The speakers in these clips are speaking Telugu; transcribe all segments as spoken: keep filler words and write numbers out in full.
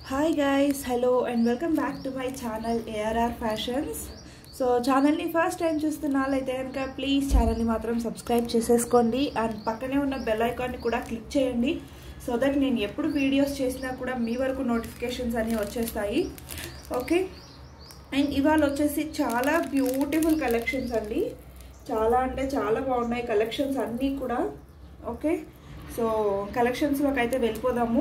Hi guys, hello and welcome back to my channel A R R Fashions. So channel ni first time చూస్తున్నట్లయితే కనుక ప్లీజ్ ఛానల్ ని మాత్రం సబ్స్క్రైబ్ చేసేసుకోండి అండ్ పక్కనే ఉన్న బెల్ ఐకాన్ ని కూడా క్లిక్ చేయండి సో దట్ నేను ఎప్పుడు వీడియోస్ చేసినా కూడా మీ వరకు నోటిఫికేషన్స్ అన్ని వచ్చేస్తాయి. ఓకే, అండ్ ఇవాళ వచ్చేసి చాలా బ్యూటిఫుల్ కలెక్షన్స్ అండి. చాలా అంటే చాలా బాగున్నాయి కలెక్షన్స్ అన్నీ కూడా. ఓకే, సో కలెక్షన్స్లోకి అయితే వెళ్ళిపోదాము.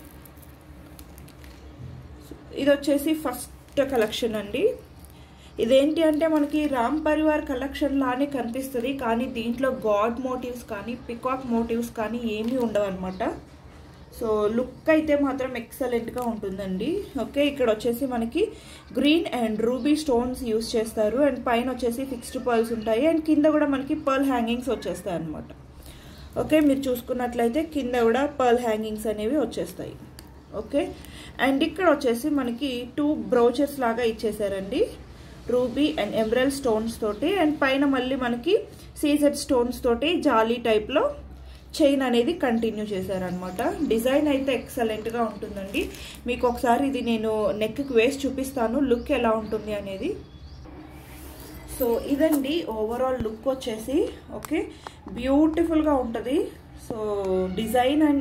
ఇది వచ్చేసి ఫస్ట్ కలెక్షన్ అండి. ఇదేంటి అంటే మనకి రామ్ పరివార్ కలెక్షన్ లానే కనిపిస్తుంది, కానీ దీంట్లో గాడ్ మోటివ్స్ కానీ పికాక్ మోటివ్స్ కానీ ఏమీ ఉండవు అనమాట. సో లుక్ అయితే మాత్రం ఎక్సలెంట్గా ఉంటుందండి. ఓకే, ఇక్కడ వచ్చేసి మనకి green and ruby stones use చేస్తారు అండ్ పైన వచ్చేసి ఫిక్స్డ్ పర్ల్స్ ఉంటాయి అండ్ కింద కూడా మనకి పర్ల్ హ్యాంగింగ్స్ వచ్చేస్తాయి అనమాట. ఓకే, మీరు చూసుకున్నట్లయితే కింద కూడా పర్ల్ హ్యాంగింగ్స్ అనేవి వచ్చేస్తాయి. ఓకే, అండ్ ఇక్కడ వచ్చేసి మనకి టూ బ్రౌచర్స్ లాగా ఇచ్చేసారండి, రూబీ అండ్ ఎమరల్డ్ స్టోన్స్ తోటి అండ్ పైన మళ్ళీ మనకి సీజెడ్ స్టోన్స్ తోటి జాలీ టైప్లో చైన్ అనేది కంటిన్యూ చేశారనమాట. డిజైన్ అయితే ఎక్సలెంట్గా ఉంటుందండి. మీకు ఒకసారి ఇది నేను నెక్కి వేసి చూపిస్తాను లుక్ ఎలా ఉంటుంది అనేది. సో ఇదండి ఓవరాల్ లుక్ వచ్చేసి. ఓకే, బ్యూటిఫుల్గా ఉంటుంది. సో డిజైన్ అండ్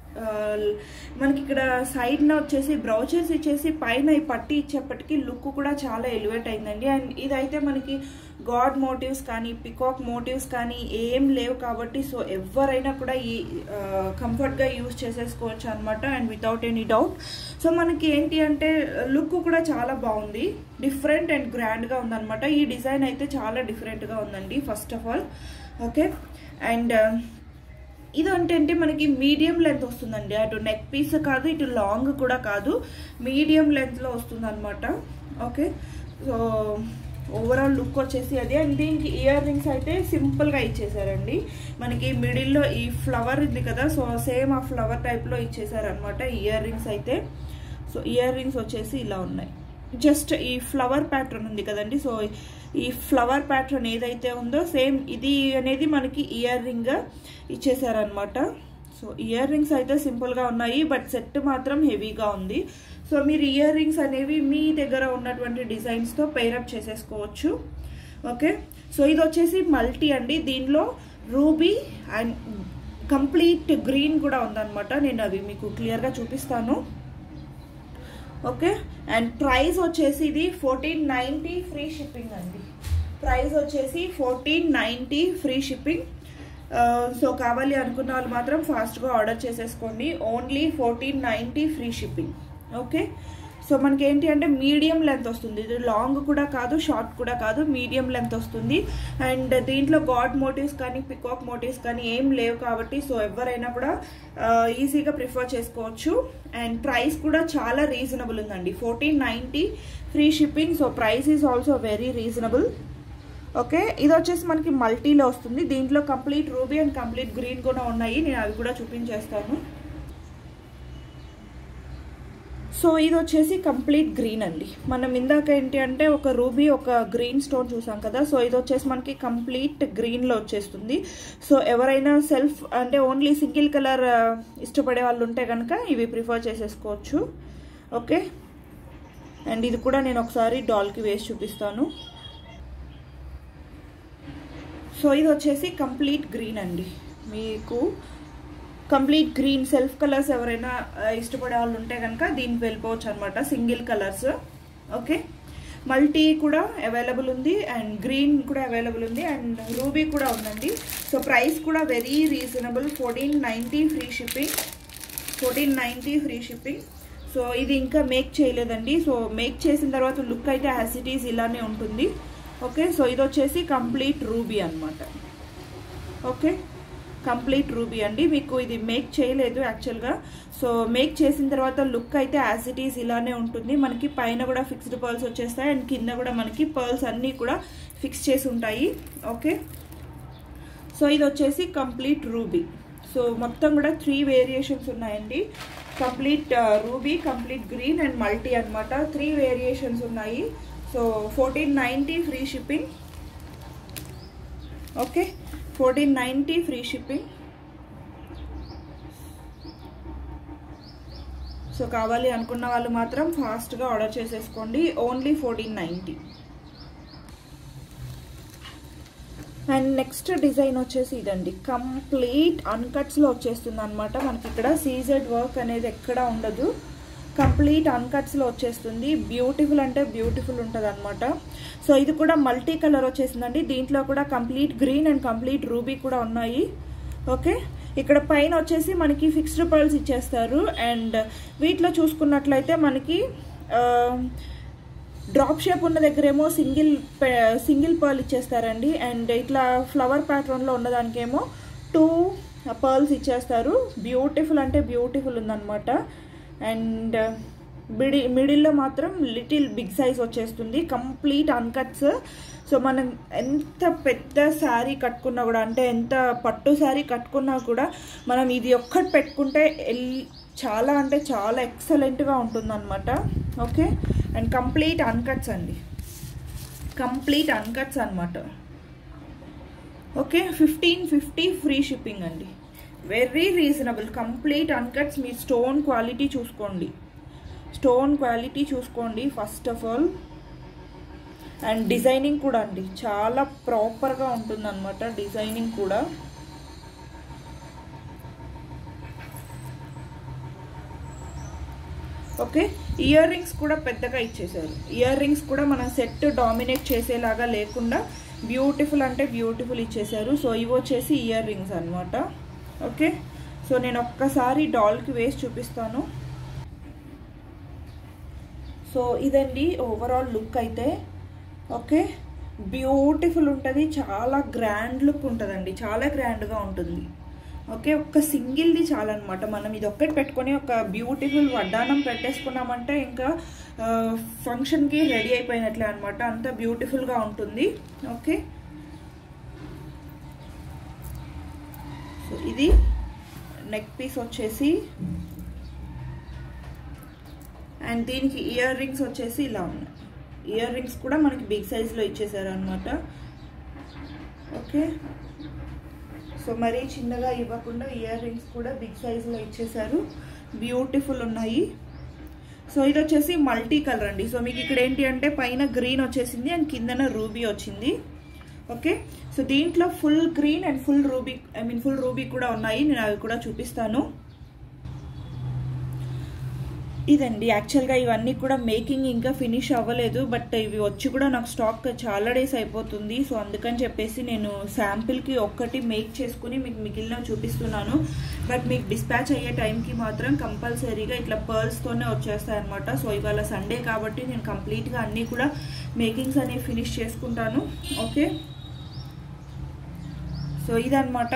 మనకి ఇక్కడ సైడ్న వచ్చేసి బ్రౌచర్స్ ఇచ్చేసి పైన ఈ పట్టి ఇచ్చేప్పటికీ లుక్ కూడా చాలా ఎలివేట్ అయిందండి. అండ్ ఇదైతే మనకి గాడ్ మోటివ్స్ కానీ పికాక్ మోటివ్స్ కానీ ఏం లేవు కాబట్టి సో ఎవరైనా కూడా ఈ కంఫర్ట్గా యూజ్ చేసేసుకోవచ్చు అనమాట and without any doubt. So మనకి ఏంటి అంటే లుక్ కూడా చాలా బాగుంది, డిఫరెంట్ అండ్ గ్రాండ్గా ఉందన్నమాట. ఈ డిజైన్ అయితే చాలా డిఫరెంట్గా ఉందండి first of all. Okay, and ఇది అంటే మనకి మీడియం లెంత్ వస్తుందండి, అటు నెక్ పీస్ కాదు ఇటు లాంగ్ కూడా కాదు, మీడియం లెంత్లో వస్తుంది అనమాట. ఓకే, సో ఓవరాల్ లుక్ వచ్చేసి అది. అండ్ దీనికి ఇయర్ రింగ్స్ అయితే సింపుల్గా ఇచ్చేసారండి. మనకి మిడిల్లో ఈ ఫ్లవర్ ఉంది కదా, సో సేమ్ ఆ ఫ్లవర్ టైప్లో ఇచ్చేసారనమాట ఇయర్ రింగ్స్ అయితే. సో ఇయర్ రింగ్స్ వచ్చేసి ఇలా ఉన్నాయి, జస్ట్ ఈ ఫ్లవర్ ప్యాటర్న్ ఉంది కదండి, సో ఈ ఫ్లవర్ ప్యాటర్న్ ఏదైతే ఉందో సేమ్ ఇది అనేది మనకి ఇయర్ రింగ్ ఇచ్చేసారనమాట. సో ఇయర్ రింగ్స్ అయితే సింపుల్గా ఉన్నాయి, బట్ సెట్ మాత్రం హెవీగా ఉంది. సో మీరు ఇయర్ రింగ్స్ అనేవి మీ దగ్గర ఉన్నటువంటి డిజైన్స్తో పేరప్ చేసేసుకోవచ్చు. ఓకే, సో ఇది వచ్చేసి మల్టీ అండి. దీనిలో రూబీ అండ్ కంప్లీట్ గ్రీన్ కూడా ఉందన్నమాట. నేను అవి మీకు క్లియర్గా చూపిస్తాను. ఓకే, అండ్ ప్రైస్ వచ్చేసి ఇది ఫోర్టీన్ నైంటీ ఫ్రీ షిప్పింగ్ అండి. ప్రైస్ వచ్చేసి fourteen ninety free shipping. So కావాలి అనుకున్న వాళ్ళు మాత్రం ఫాస్ట్గా ఆర్డర్ చేసేసుకోండి. Only fourteen ninety free shipping. Okay, so మనకి ఏంటి అంటే మీడియం లెంత్ వస్తుంది, ఇది లాంగ్ కూడా కాదు షార్ట్ కూడా కాదు, మీడియం లెంత్ వస్తుంది. అండ్ దీంట్లో గాడ్ మోటివ్స్ కానీ పికాక్ మోటివ్స్ కానీ ఏం లేవు కాబట్టి సో ఎవరైనా కూడా ఈజీగా ప్రిఫర్ చేసుకోవచ్చు. అండ్ ప్రైస్ కూడా చాలా రీజనబుల్ ఉందండి, fourteen ninety free shipping. So price is also very reasonable. Okay, ఇది వచ్చేసి మనకి మల్టీలో వస్తుంది. దీంట్లో complete ruby and complete green కూడా ఉన్నాయి, నేను అవి కూడా చూపించేస్తాను. సో ఇది వచ్చేసి కంప్లీట్ గ్రీన్ అండి. మనం ఇందాక ఏంటి అంటే ఒక రూబీ ఒక గ్రీన్ స్టోన్ చూసాం కదా, సో ఇది వచ్చేసి మనకి కంప్లీట్ గ్రీన్లో వచ్చేస్తుంది. సో ఎవరైనా సెల్ఫ్ అంటే ఓన్లీ సింగిల్ కలర్ ఇష్టపడే వాళ్ళు ఉంటే కనుక ఇవి ప్రిఫర్ చేసేసుకోవచ్చు. ఓకే, అండ్ ఇది కూడా నేను ఒకసారి డాల్కి వేసి చూపిస్తాను. సో ఇది వచ్చేసి కంప్లీట్ గ్రీన్ అండి. మీకు కంప్లీట్ గ్రీన్ సెల్ఫ్ కలర్స్ ఎవరైనా ఇష్టపడే వాళ్ళు ఉంటే కనుక దీనికి వెళ్ళిపోవచ్చు అనమాట, సింగిల్ కలర్స్. ఓకే, మల్టీ కూడా అవైలబుల్ ఉంది అండ్ గ్రీన్ కూడా అవైలబుల్ ఉంది అండ్ రూబీ కూడా ఉందండి. సో ప్రైస్ కూడా very reasonable, fourteen ninety free shipping. Fourteen ninety free shipping. So ఇది ఇంకా మేక్ చేయలేదండి, సో మేక్ చేసిన తర్వాత లుక్ అయితే యాజ్ ఇట్ ఈజ్ ఇలానే ఉంటుంది. ఓకే, సో ఇది వచ్చేసి కంప్లీట్ రూబీ అనమాట. ఓకే, కంప్లీట్ రూబీ అండి. మీకు ఇది మేక్ చేయలేదు యాక్చువల్గా, సో మేక్ చేసిన తర్వాత లుక్ అయితే యాజ్ ఇట్ ఈజ్ ఇలానే ఉంటుంది. మనకి పైన కూడా ఫిక్స్డ్ పర్ల్స్ వచ్చేస్తాయి అండ్ కింద కూడా మనకి పర్ల్స్ అన్నీ కూడా ఫిక్స్ చేసి ఉంటాయి. ఓకే, సో ఇది వచ్చేసి కంప్లీట్ రూబీ. సో మొత్తం కూడా త్రీ వేరియేషన్స్ ఉన్నాయండి, complete ruby, complete green and multi అనమాట. త్రీ వేరియేషన్స్ ఉన్నాయి. So fourteen ninety free shipping. Okay, fourteen ninety free shipping. So కావాలి అనుకున్న వాళ్ళు మాత్రం ఫాస్ట్గా ఆర్డర్ చేసేసుకోండి. Only fourteen ninety. And next design వచ్చేసి ఇదండి, కంప్లీట్ అన్కట్స్లో వచ్చేస్తుంది అనమాట. మనకి ఇక్కడ సీజెడ్ వర్క్ అనేది ఎక్కడ ఉండదు, కంప్లీట్ అన్కట్స్లో వచ్చేస్తుంది. బ్యూటిఫుల్ అంటే బ్యూటిఫుల్ ఉంటుంది అనమాట. సో ఇది కూడా మల్టీ కలర్ వచ్చేసిందండి. దీంట్లో కూడా complete green and complete ruby కూడా ఉన్నాయి. ఓకే, ఇక్కడ పైన వచ్చేసి మనకి ఫిక్స్డ్ పర్ల్స్ ఇచ్చేస్తారు. అండ్ వీటిలో చూసుకున్నట్లయితే మనకి డ్రాప్ షేప్ ఉన్న దగ్గరేమో సింగిల్ సింగిల్ పర్ల్ ఇచ్చేస్తారండి. అండ్ ఇట్లా ఫ్లవర్ ప్యాటర్న్లో ఉన్నదానికేమో టూ పర్ల్స్ ఇచ్చేస్తారు. బ్యూటిఫుల్ అంటే బ్యూటిఫుల్ ఉందన్నమాట. అండ్ మిడి మిడిల్లో మాత్రం లిటిల్ బిగ్ సైజ్ వచ్చేస్తుంది, కంప్లీట్ అన్కట్స్. సో మనం ఎంత పెద్ద శారీ కట్టుకున్నా కూడా, అంటే ఎంత పట్టు శారీ కట్టుకున్నా కూడా మనం ఇది ఒక్కటి పెట్టుకుంటే చాలా అంటే చాలా ఎక్సలెంట్గా ఉంటుందన్నమాట. ఓకే, అండ్ కంప్లీట్ అన్కట్స్ అండి, కంప్లీట్ అన్కట్స్ అనమాట. Okay, fifteen fifty free shipping అండి, వెరీ రీజనబుల్. Complete uncuts. మీ స్టోన్ క్వాలిటీ చూసుకోండి, స్టోన్ క్వాలిటీ చూసుకోండి first of all. And designing కూడా అండి చాలా ప్రాపర్గా ఉంటుంది అనమాట, డిజైనింగ్ కూడా. ఓకే, ఇయర్ రింగ్స్ కూడా పెద్దగా ఇచ్చేసారు. ఇయర్ రింగ్స్ కూడా మన సెట్ డామినేట్ చేసేలాగా లేకుండా బ్యూటిఫుల్ అంటే బ్యూటిఫుల్ ఇచ్చేసారు. సో ఇవి వచ్చేసి ఇయర్ రింగ్స్ అనమాట. ఓకే, సో నేను ఒక్కసారి డాల్కి వేసి చూపిస్తాను. సో ఇదండి ఓవరాల్ లుక్ అయితే. ఓకే, బ్యూటిఫుల్ ఉంటుంది, చాలా గ్రాండ్ లుక్ ఉంటుందండి, చాలా గ్రాండ్గా ఉంటుంది. ఓకే, ఒక్క సింగిల్ది చాలన్నమాట. మనం ఇది ఒక్కటి పెట్టుకొని ఒక బ్యూటిఫుల్ వడ్డానం పెట్టేసుకున్నామంటే ఇంకా ఫంక్షన్కి రెడీ అయిపోయినట్లే అనమాట, అంత బ్యూటిఫుల్గా ఉంటుంది. ఓకే, సో ఇది నెక్ పీస్ వచ్చేసి. అండ్ దీనికి ఇయర్ రింగ్స్ వచ్చేసి ఇలా ఉన్నాయి. ఇయర్ రింగ్స్ కూడా మనకి బిగ్ సైజ్లో ఇచ్చేసారు అనమాట. ఓకే, సో మరీ చిన్నగా ఇవ్వకుండా ఇయర్ రింగ్స్ కూడా బిగ్ సైజ్లో ఇచ్చేసారు, బ్యూటిఫుల్ ఉన్నాయి. సో ఇది వచ్చేసి మల్టీ కలర్ అండి. సో మీకు ఇక్కడ ఏంటి అంటే పైన గ్రీన్ వచ్చేసింది అండ్ కిందన రూబీ వచ్చింది. ఓకే, సో దీంట్లో full green and full ruby, I mean full ruby కూడా ఉన్నాయి, నేను అవి కూడా చూపిస్తాను. ఇదండి యాక్చువల్గా ఇవన్నీ కూడా మేకింగ్ ఇంకా ఫినిష్ అవ్వలేదు, బట్ ఇవి వచ్చి కూడా నాకు స్టాక్ చాలా డేస్ అయిపోతుంది. సో అందుకని చెప్పేసి నేను శాంపిల్కి ఒక్కటి మేక్ చేసుకుని మీకు మిగిలిన చూపిస్తున్నాను. బట్ మీకు డిస్పాచ్ అయ్యే టైంకి మాత్రం కంపల్సరీగా ఇట్లా పర్ల్స్తోనే వచ్చేస్తాయి అనమాట. సో ఇవాళ సండే కాబట్టి నేను కంప్లీట్గా అన్నీ కూడా మేకింగ్స్ అనేవి ఫినిష్ చేసుకుంటాను. ఓకే, సో ఇదన్నమాట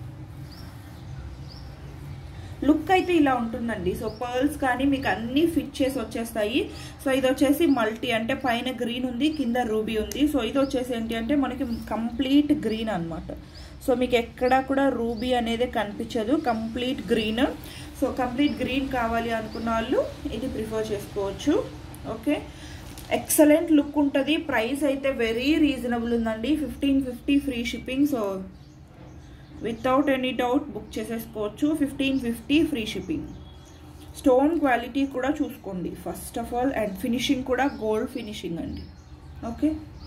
లుక్ అయితే ఇలా ఉంటుందండి. సో పర్ల్స్ కానీ మీకు అన్నీ ఫిట్ చేసి వచ్చేస్తాయి. సో ఇది వచ్చేసి మల్టీ, అంటే పైన గ్రీన్ ఉంది, కింద రూబీ ఉంది. సో ఇది వచ్చేసి ఏంటి అంటే మనకి కంప్లీట్ గ్రీన్ అనమాట. సో మీకు ఎక్కడా కూడా రూబీ అనేది కనిపించదు, complete green. So complete green కావాలి అనుకున్న వాళ్ళు ఇది ప్రిఫర్ చేసుకోవచ్చు. ఓకే, ఎక్సలెంట్ లుక్ ఉంటుంది. ప్రైస్ అయితే వెరీ రీజనబుల్ ఉందండి, fifteen fifty free shipping. So without any doubt book చేసేసుకోవచ్చు, fifteen fifty free shipping. Stone quality కూడా చూసుకోండి first of all. And finishing కూడా గోల్డ్ ఫినిషింగ్ అండి. ఓకే,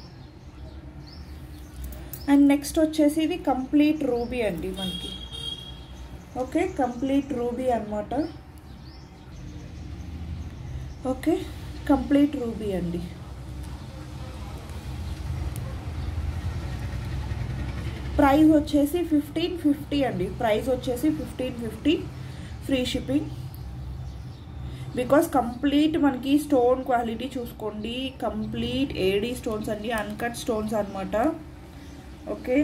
అండ్ నెక్స్ట్ వచ్చేసి ఇది కంప్లీట్ రూబీ అండి మనకి. ఓకే, కంప్లీట్ రూబీ అనమాట. ఓకే, కంప్లీట్ రూబీ అండి. ప్రైస్ వచ్చేసి ఫిఫ్టీన్ ఫిఫ్టీ అండి. ప్రైస్ వచ్చేసి fifteen fifty free shipping. Because complete మనకి స్టోన్ క్వాలిటీ చూసుకోండి, కంప్లీట్ ఏడీ స్టోన్స్ అండి, అన్కట్ స్టోన్స్ అనమాట. ఓకే,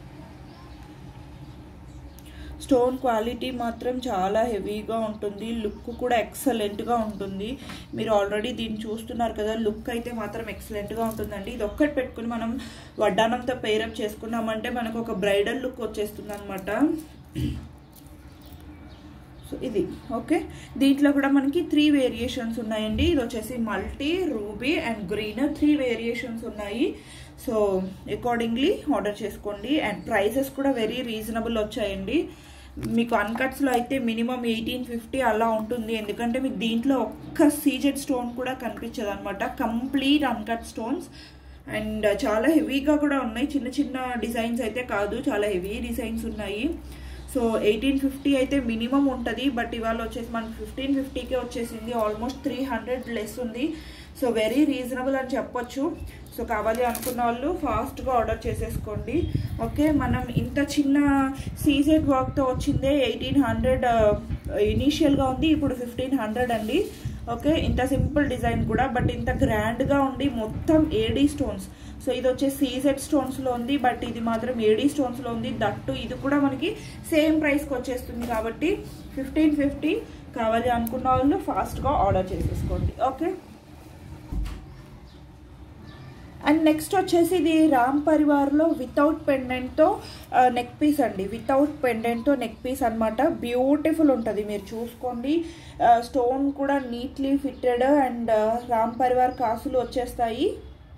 స్టోన్ క్వాలిటీ మాత్రం చాలా హెవీగా ఉంటుంది, లుక్ కూడా ఎక్సలెంట్గా ఉంటుంది. మీరు ఆల్రెడీ దీన్ని చూస్తున్నారు కదా, లుక్ అయితే మాత్రం ఎక్సలెంట్గా ఉంటుందండి. ఇది ఒక్కటి పెట్టుకుని మనం వడ్డానంతో పేరప్ చేసుకున్నామంటే మనకు ఒక బ్రైడల్ లుక్ వచ్చేస్తుంది అనమాట. సో ఇది ఓకే, దీంట్లో కూడా మనకి త్రీ వేరియేషన్స్ ఉన్నాయండి. ఇది వచ్చేసి multi, ruby and green, three variations ఉన్నాయి. సో అకార్డింగ్లీ ఆర్డర్ చేసుకోండి. అండ్ ప్రైసెస్ కూడా వెరీ రీజనబుల్ వచ్చాయండి. మీకు అన్కట్స్లో అయితే మినిమం ఎయిటీన్ ఫిఫ్టీ అలా ఉంటుంది, ఎందుకంటే మీకు దీంట్లో ఒక్క సీజెడ్ స్టోన్ కూడా కనిపించదు అనమాట, కంప్లీట్ అన్కట్ స్టోన్స్. అండ్ చాలా హెవీగా కూడా ఉన్నాయి, చిన్న చిన్న డిజైన్స్ అయితే కాదు, చాలా హెవీ డిజైన్స్ ఉన్నాయి. సో ఎయిటీన్ ఫిఫ్టీ అయితే మినిమం ఉంటుంది, బట్ ఇవాళ వచ్చేసి మనకి ఫిఫ్టీన్ ఫిఫ్టీకే వచ్చేసింది, ఆల్మోస్ట్ త్రీ హండ్రెడ్ లెస్ ఉంది. సో వెరీ రీజనబుల్ అని చెప్పొచ్చు. సో కావాలి అనుకున్న వాళ్ళు ఫాస్ట్గా ఆర్డర్ చేసేసుకోండి. ఓకే, మనం ఇంత చిన్న సీజెడ్ వర్క్తో వచ్చిందే ఎయిటీన్ హండ్రెడ్ ఇనీషియల్గా ఉంది, ఇప్పుడు ఫిఫ్టీన్ హండ్రెడ్ అండి. ఓకే, ఇంత సింపుల్ డిజైన్ కూడా, బట్ ఇంత గ్రాండ్గా ఉండి మొత్తం ఏడీ స్టోన్స్. సో ఇది వచ్చే సీజెడ్ స్టోన్స్లో ఉంది, బట్ ఇది మాత్రం ఏడీ స్టోన్స్లో ఉంది. దట్టు ఇది కూడా మనకి సేమ్ ప్రైస్కి వచ్చేస్తుంది, కాబట్టి ఫిఫ్టీన్ ఫిఫ్టీ కావాలి అనుకున్న వాళ్ళు ఫాస్ట్గా ఆర్డర్ చేసేసుకోండి. ఓకే, అండ్ నెక్స్ట్ వచ్చేసి ఇది రామ్ పరివార్లో వితౌట్ పెండెంట్తో నెక్ పీస్ అండి, వితౌట్ పెండెంట్తో నెక్ పీస్ అనమాట. బ్యూటిఫుల్ ఉంటుంది, మీరు చూసుకోండి. స్టోన్ కూడా neatly fitted and Ram Parivar కాసులు వచ్చేస్తాయి.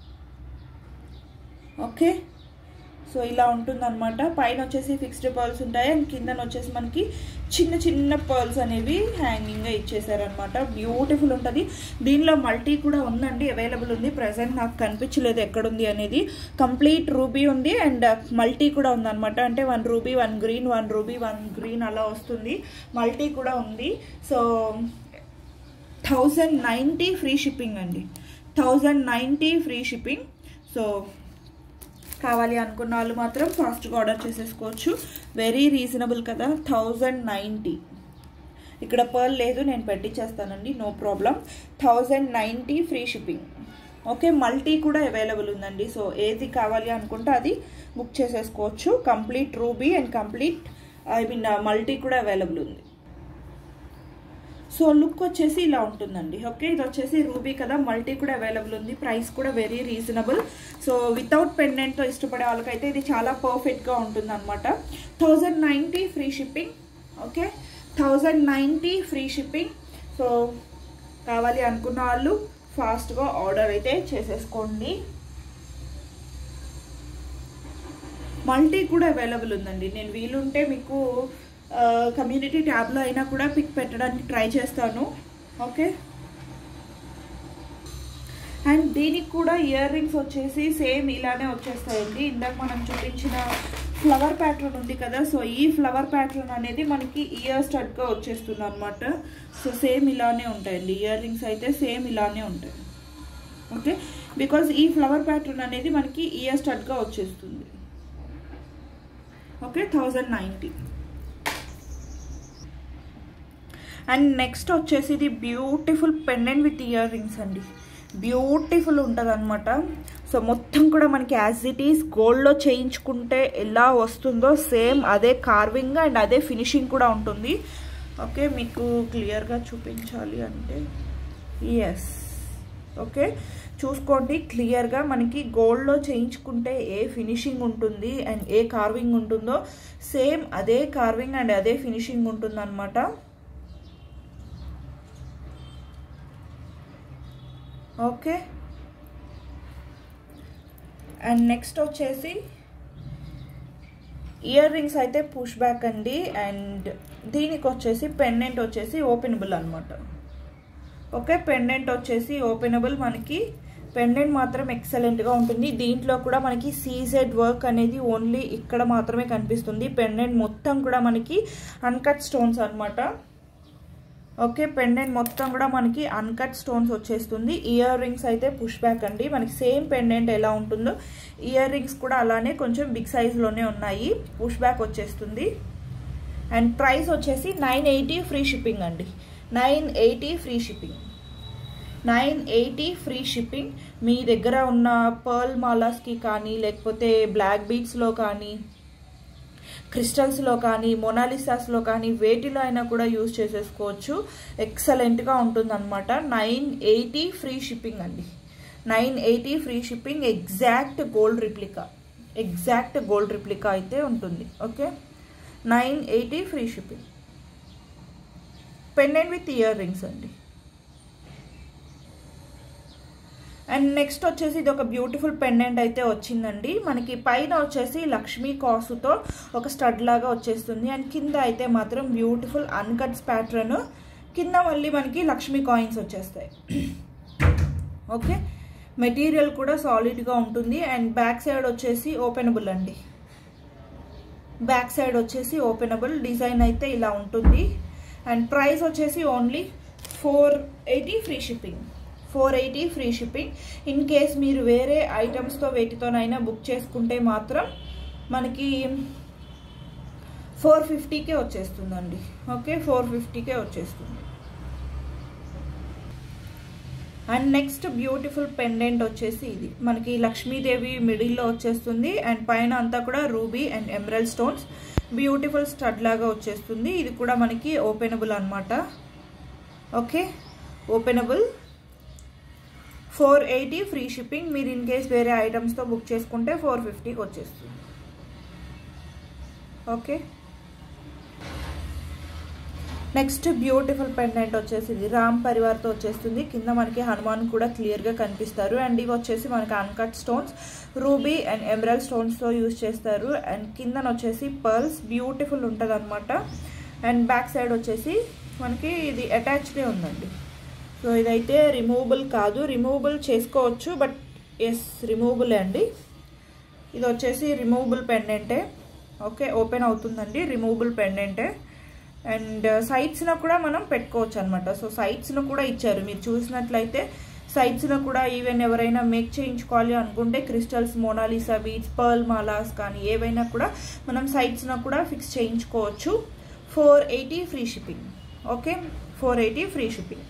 ఓకే, సో ఇలా ఉంటుందన్నమాట. పైన వచ్చేసి ఫిక్స్డ్ పర్ల్స్ ఉంటాయి అండ్ కిందన వచ్చేసి మనకి చిన్న చిన్న పర్ల్స్ అనేవి హ్యాంగింగ్గా ఇచ్చేసారనమాట. బ్యూటిఫుల్ ఉంటుంది. దీనిలో మల్టీ కూడా ఉందండి, అవైలబుల్ ఉంది. ప్రజెంట్ నాకు కనిపించలేదు ఎక్కడుంది అనేది. కంప్లీట్ రూబీ ఉంది అండ్ మల్టీ కూడా ఉందన్నమాట, అంటే one ruby one green one ruby one green అలా వస్తుంది. మల్టీ కూడా ఉంది. So thousand ninety free shipping అండి, thousand ninety free shipping. So కావాలి అనుకున్న వాళ్ళు మాత్రం ఫాస్ట్గా ఆర్డర్ చేసేసుకోవచ్చు. వెరీ రీజనబుల్ కదా, థౌజండ్ నైంటీ. ఇక్కడ పర్ల్ లేదు, నేను పెట్టించేస్తానండి, no problem. Thousand ninety free shipping. Okay, multi కూడా అవైలబుల్ ఉందండి. సో ఏది కావాలి అనుకుంటే అది బుక్ చేసేసుకోవచ్చు. Complete ruby and complete I mean multi కూడా అవైలబుల్ ఉంది. సో లుక్ వచ్చేసి ఇలా ఉంటుందండి. ఓకే, ఇది వచ్చేసి రూబీ కదా, మల్టీ కూడా అవైలబుల్ ఉంది. ప్రైస్ కూడా వెరీ రీజనబుల్. సో వితౌట్ పెండెంట్తో ఇష్టపడే వాళ్ళకైతే ఇది చాలా పర్ఫెక్ట్గా ఉంటుంది అనమాట. Thousand ninety free shipping. Okay, thousand ninety free shipping. So కావాలి అనుకున్న వాళ్ళు ఫాస్ట్గా ఆర్డర్ అయితే చేసేసుకోండి. మల్టీ కూడా అవైలబుల్ ఉందండి. నేను వీలుంటే మీకు కమ్యూనిటీ ట్యాబ్లో అయినా కూడా పిక్ పెట్టడానికి ట్రై చేస్తాను. ఓకే, అండ్ దీనికి కూడా ఇయర్ రింగ్స్ వచ్చేసి సేమ్ ఇలానే వచ్చేస్తాయండి. ఇందాక మనం చూపించిన ఫ్లవర్ ప్యాటర్న్ ఉంది కదా, సో ఈ ఫ్లవర్ ప్యాటర్న్ అనేది మనకి ఇయర్ స్టడ్గా వచ్చేస్తుంది అనమాట. సో సేమ్ ఇలానే ఉంటాయండి, ఇయర్ రింగ్స్ అయితే సేమ్ ఇలానే ఉంటాయి. ఓకే, బికాజ్ ఈ ఫ్లవర్ ప్యాటర్న్ అనేది మనకి ఇయర్ స్టడ్గా వచ్చేస్తుంది. Okay, thousand ninety. And next వచ్చేసి ఇది beautiful pendant with earrings అండి. బ్యూటిఫుల్ ఉంటుంది అనమాట. సో మొత్తం కూడా మనకి యాజ్ ఇట్ ఈస్ గోల్డ్లో చేయించుకుంటే ఎలా వస్తుందో సేమ్ అదే కార్వింగ్ అండ్ అదే ఫినిషింగ్ కూడా ఉంటుంది. ఓకే, మీకు క్లియర్గా చూపించాలి అంటే ఎస్. ఓకే, చూసుకోండి క్లియర్గా మనకి గోల్డ్లో చేయించుకుంటే ఏ ఫినిషింగ్ ఉంటుంది అండ్ ఏ కార్వింగ్ ఉంటుందో సేమ్ అదే కార్వింగ్ అండ్ అదే ఫినిషింగ్ ఉంటుంది అనమాట. ఓకే, అండ్ నెక్స్ట్ వచ్చేసి ఇయర్ రింగ్స్ అయితే పుష్ బ్యాక్ అండి. అండ్ దీనికి వచ్చేసి పెండెంట్ వచ్చేసి ఓపెనబుల్ అనమాట. ఓకే, పెండెంట్ వచ్చేసి ఓపెనబుల్. మనకి పెండెంట్ మాత్రం ఎక్సలెంట్గా ఉంటుంది. దీంట్లో కూడా మనకి సీజెడ్ వర్క్ అనేది ఓన్లీ ఇక్కడ మాత్రమే కనిపిస్తుంది. పెండెంట్ మొత్తం కూడా మనకి అన్కట్ స్టోన్స్ అనమాట. ఓకే, పెండెంట్ మొత్తం కూడా మనకి అన్కట్ స్టోన్స్ వచ్చేస్తుంది. ఇయర్ రింగ్స్ అయితే పుష్ బ్యాక్ అండి. మనకి సేమ్ పెండెంట్ ఎలా ఉంటుందో ఇయర్ రింగ్స్ కూడా అలానే కొంచెం బిగ్ సైజ్లోనే ఉన్నాయి. పుష్ బ్యాక్ వచ్చేస్తుంది. అండ్ ప్రైస్ వచ్చేసి నైన్ ఎయిటీ ఫ్రీ షిప్పింగ్ అండి. Nine eighty free shipping. Nine eighty free shipping. మీ దగ్గర ఉన్న పర్ల్ మాలాస్కి కానీ లేకపోతే బ్లాక్ బీడ్స్లో కానీ క్రిస్టల్స్లో కానీ మొనాలిసాస్లో కానీ వేటిలో అయినా కూడా యూజ్ చేసేసుకోవచ్చు. ఎక్సలెంట్గా ఉంటుందన్నమాట. నైన్ ఎయిటీ ఫ్రీ షిప్పింగ్ అండి. Nine eighty free shipping. Exact gold replica, exact gold replica అయితే ఉంటుంది. Okay, nine eighty free shipping. Pendant with earrings అండి. అండ్ నెక్స్ట్ వచ్చేసి ఇది ఒక బ్యూటిఫుల్ పెండెంట్ అయితే వచ్చిందండి. మనకి పైన వచ్చేసి లక్ష్మీ కాసుతో ఒక స్టడ్ లాగా వచ్చేస్తుంది. అండ్ కింద అయితే మాత్రం బ్యూటిఫుల్ అన్కట్స్ ప్యాటర్న్, కింద మళ్ళీ మనకి లక్ష్మీ కాయిన్స్ వచ్చేస్తాయి. ఓకే, మెటీరియల్ కూడా సాలిడ్గా ఉంటుంది. అండ్ బ్యాక్ సైడ్ వచ్చేసి ఓపెనబుల్ అండి. బ్యాక్ సైడ్ వచ్చేసి ఓపెనబుల్ డిజైన్ అయితే ఇలా ఉంటుంది. అండ్ ప్రైస్ వచ్చేసి only four eighty free shipping. Four eighty free shipping. In case మీరు వేరే ఐటమ్స్తో వేటితోనైనా బుక్ చేసుకుంటే మాత్రం మనకి ఫోర్ ఫిఫ్టీకే వచ్చేస్తుందండి. ఓకే, ఫోర్ ఫిఫ్టీకే వచ్చేస్తుంది. అండ్ నెక్స్ట్ బ్యూటిఫుల్ పెండెంట్ వచ్చేసి ఇది మనకి లక్ష్మీదేవి మిడిల్లో వచ్చేస్తుంది. అండ్ పైన అంతా కూడా ruby and emerald stones, beautiful stud లాగా వచ్చేస్తుంది. ఇది కూడా మనకి ఓపెనబుల్ అనమాట. Okay, openable. Four eighty free shipping. మీరు ఇన్ కేస్ వేరే ఐటమ్స్తో బుక్ చేసుకుంటే ఫోర్ ఫిఫ్టీకి వచ్చేస్తుంది. ఓకే, నెక్స్ట్ బ్యూటిఫుల్ పెండెంట్ వచ్చేసి ఇది రామ్ పరివార్తో వచ్చేస్తుంది. కింద మనకి హనుమాన్ కూడా క్లియర్గా కనిపిస్తారు. అండ్ ఇవి వచ్చేసి మనకి uncut stones, ruby and emerald స్టోన్స్తో యూజ్ చేస్తారు. అండ్ కిందన వచ్చేసి పర్ల్స్, బ్యూటిఫుల్ ఉంటుంది అనమాట. అండ్ బ్యాక్ సైడ్ వచ్చేసి మనకి ఇది అటాచ్డే ఉందండి. సో ఇదైతే రిమూవబుల్ కాదు, రిమూవబుల్ చేసుకోవచ్చు, బట్ ఎస్ రిమూవబుల్ అండి. ఇది వచ్చేసి రిమూవబుల్ పెండెంటే. ఓకే, ఓపెన్ అవుతుందండి, రిమూవబుల్ పెండెంటే. అండ్ సైడ్స్ను కూడా మనం పెట్టుకోవచ్చు అనమాట. సో సైడ్స్ను కూడా ఇచ్చారు, మీరు చూసినట్లయితే సైడ్స్ను కూడా ఈవెన్ ఎవరైనా మేక్ చేయించుకోవాలి అనుకుంటే క్రిస్టల్స్, మోనాలిసా బీడ్స్, పర్ల్ మాలాస్ కానీ ఏవైనా కూడా మనం సైడ్స్ను కూడా ఫిక్స్ చేయించుకోవచ్చు. Four eighty free shipping. Okay, four eighty free shipping.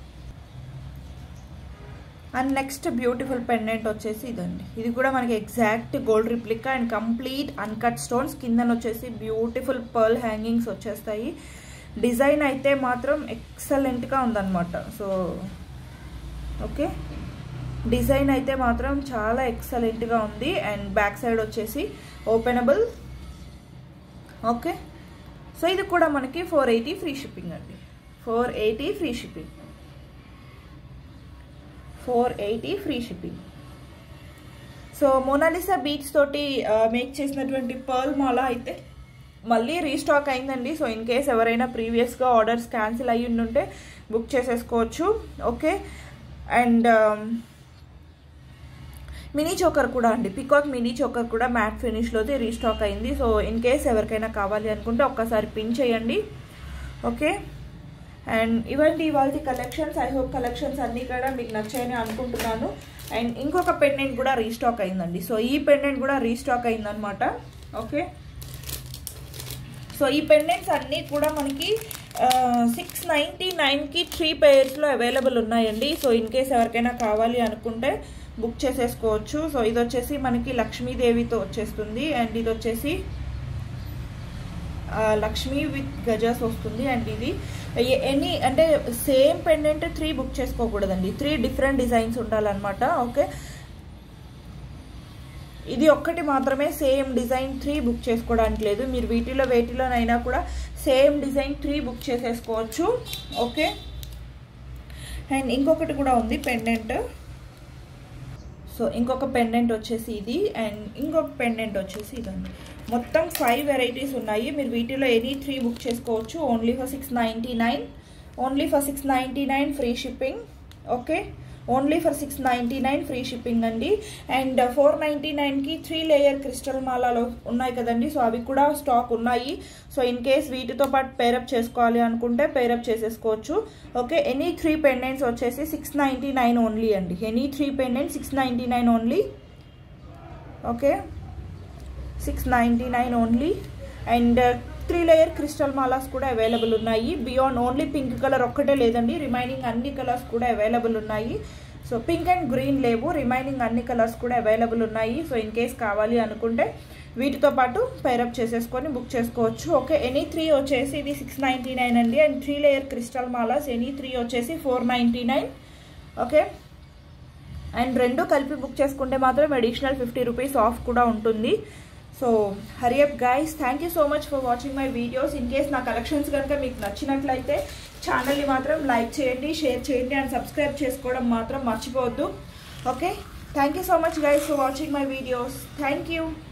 And next beautiful pendant వచ్చేసి ఇదండి. ఇది కూడా మనకి exact gold replica and complete uncut stones. కిందన వచ్చేసి బ్యూటిఫుల్ పర్ల్ హ్యాంగింగ్స్ వచ్చేస్తాయి. డిజైన్ అయితే మాత్రం ఎక్సలెంట్గా ఉందన్నమాట. సో ఓకే, డిజైన్ అయితే మాత్రం చాలా ఎక్సలెంట్గా ఉంది. అండ్ బ్యాక్ సైడ్ వచ్చేసి ఓపెనబుల్. ఓకే, సో ఇది కూడా మనకి ఫోర్ ఎయిటీ ఫ్రీ షిప్పింగ్ అండి. Four eighty free shipping. Four eighty free shipping. So Mona Lisa beads తోటి మేక్ చేసినటువంటి పర్ల్ మాలా అయితే మళ్ళీ రీస్టాక్ అయిందండి. సో ఇన్ కేస్ ఎవరైనా ప్రీవియస్గా ఆర్డర్స్ క్యాన్సిల్ అయ్యి ఉంటే బుక్ చేసేసుకోవచ్చు. ఓకే, అండ్ మినీ చోకర్ కూడా అండి, పికాక్ మినీ చోకర్ కూడా మ్యాట్ ఫినిష్లోది రీస్టాక్ అయింది. సో ఇన్ కేస్ ఎవరికైనా కావాలి అనుకుంటే ఒక్కసారి పిన్ చేయండి. ఓకే, అండ్ ఇవండి ఇవాళ కలెక్షన్స్. ఐ హోప్ కలెక్షన్స్ అన్నీ కూడా మీకు నచ్చాయని అనుకుంటున్నాను. అండ్ ఇంకొక పెండెంట్ కూడా రీస్టాక్ అయిందండి. సో ఈ పెండెంట్ కూడా రీస్టాక్ అయిందనమాట. ఓకే, సో ఈ పెండెంట్స్ అన్నీ కూడా మనకి సిక్స్ నైంటీ నైన్కి త్రీ పేర్స్లో అవైలబుల్ ఉన్నాయండి. సో ఇన్ కేస్ ఎవరికైనా కావాలి అనుకుంటే బుక్ చేసేసుకోవచ్చు. సో ఇది వచ్చేసి మనకి లక్ష్మీదేవితో వచ్చేస్తుంది. అండ్ ఇది వచ్చేసి లక్ష్మీ విత్ గజాస్ వస్తుంది. అండ్ ఇది ఎనీ అంటే సేమ్ పెండెంట్ త్రీ బుక్ చేసుకోకూడదండి, త్రీ డిఫరెంట్ డిజైన్స్ ఉండాలన్నమాట. ఓకే, ఇది ఒక్కటి మాత్రమే సేమ్ డిజైన్ త్రీ బుక్ చేసుకోవడానికి లేదు. మీరు వీటిలో వేటిలోనైనా కూడా సేమ్ డిజైన్ త్రీ బుక్ చేసేసుకోవచ్చు. ఓకే, అండ్ ఇంకొకటి కూడా ఉంది పెండెంట్. సో ఇంకొక పెండెంట్ వచ్చేసి ఇది. అండ్ ఇంకొక పెండెంట్ వచ్చేసి ఇదండి. మొత్తం ఫైవ్ వెరైటీస్ ఉన్నాయి. మీరు వీటిలో ఎనీ త్రీ బుక్ చేసుకోవచ్చు. Only for six ninety nine only for six ninety nine free shipping. Okay, only for six ninety nine free shipping అండి. అండ్ ఫోర్ నైంటీ నైన్కి త్రీ లేయర్ క్రిస్టల్ మాలాలో ఉన్నాయి కదండి. సో అవి కూడా స్టాక్ ఉన్నాయి. సో ఇన్ కేస్ వీటితో పాటు పేరప్ చేసుకోవాలి అనుకుంటే పేరప్ చేసేసుకోవచ్చు. ఓకే, ఎనీ త్రీ పెండెంట్స్ వచ్చేసి సిక్స్ నైంటీ నైన్ ఓన్లీ అండి. Any three pendants six ninety nine only. Okay, six ninety nine only. And three layer crystal malas కూడా అవైలబుల్ ఉన్నాయి. బియాండ్ ఓన్లీ పింక్ కలర్ ఒక్కటే లేదండి, రిమైనింగ్ అన్ని కలర్స్ కూడా అవైలబుల్ ఉన్నాయి. సో పింక్ అండ్ గ్రీన్ లేవు, రిమైనింగ్ అన్ని కలర్స్ కూడా అవైలబుల్ ఉన్నాయి. సో ఇన్ కేస్ కావాలి అనుకుంటే వీటితో పాటు పైరప్ చేసేసుకొని బుక్ చేసుకోవచ్చు. ఓకే, ఎనీ త్రీ వచ్చేసి ఇది సిక్స్ నైంటీ నైన్ అండి. And three layer crystal malas any three వచ్చేసి four ninety nine. Okay, and రెండు కలిపి బుక్ చేసుకుంటే మాత్రం అడిషనల్ ఫిఫ్టీ రూపీస్ ఆఫ్ కూడా ఉంటుంది. So hurry up guys, thank you so much for watching my videos. In case నా కలెక్షన్స్ కనుక మీకు నచ్చినట్లయితే ఛానల్ని మాత్రం లైక్ చేయండి, షేర్ చేయండి అండ్ సబ్స్క్రైబ్ చేసుకోవడం మాత్రం మర్చిపోవద్దు. Okay, thank you so much guys for watching my videos. Thank you.